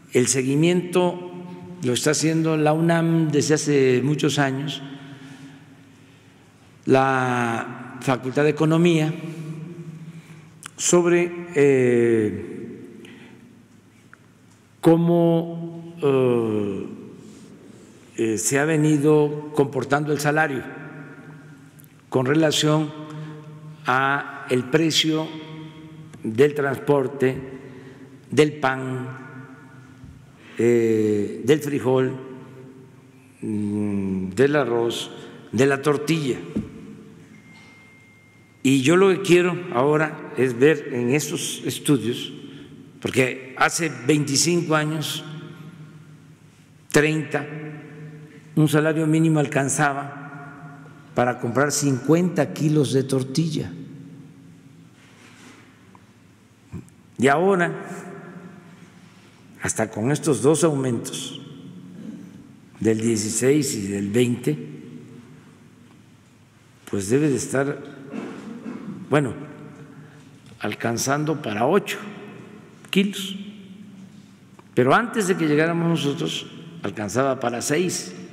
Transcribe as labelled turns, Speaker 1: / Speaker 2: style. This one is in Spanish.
Speaker 1: El seguimiento lo está haciendo la UNAM desde hace muchos años, la Facultad de Economía, sobre cómo se ha venido comportando el salario con relación a el precio del transporte, del pan, del frijol, del arroz, de la tortilla. Y yo lo que quiero ahora es ver en estos estudios, porque hace 25 años, 30, un salario mínimo alcanzaba para comprar 50 kilos de tortilla. Y ahora, hasta con estos dos aumentos, del 16 y del 20, pues debe de estar, bueno, alcanzando para 8 kilos. Pero antes de que llegáramos nosotros, alcanzaba para 6.